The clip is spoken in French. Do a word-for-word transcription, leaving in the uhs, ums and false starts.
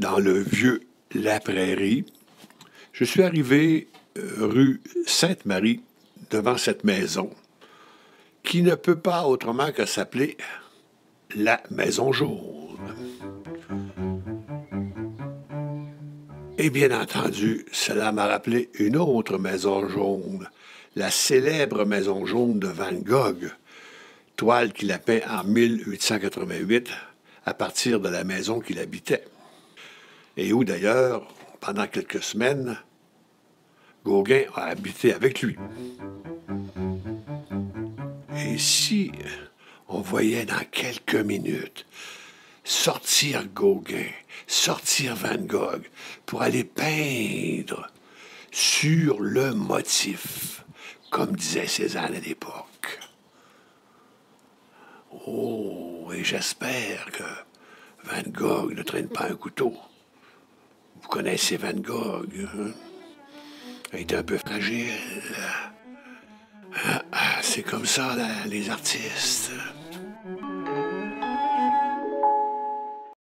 dans le vieux La Prairie. Je suis arrivé euh, rue Sainte-Marie, devant cette maison, qui ne peut pas autrement que s'appeler la Maison Jaune. Et bien entendu, cela m'a rappelé une autre Maison Jaune, la célèbre Maison Jaune de Van Gogh, toile qu'il a peint en mille huit cent quatre-vingt-huit à partir de la maison qu'il habitait. Et où d'ailleurs, pendant quelques semaines, Gauguin a habité avec lui. Et si on voyait dans quelques minutes sortir Gauguin, sortir Van Gogh pour aller peindre sur le motif, comme disait Cézanne à l'époque. Oh, et j'espère que Van Gogh ne traîne pas un couteau. Vous connaissez Van Gogh, hein? Il est un peu fragile. Ah, ah, c'est comme ça, là, les artistes.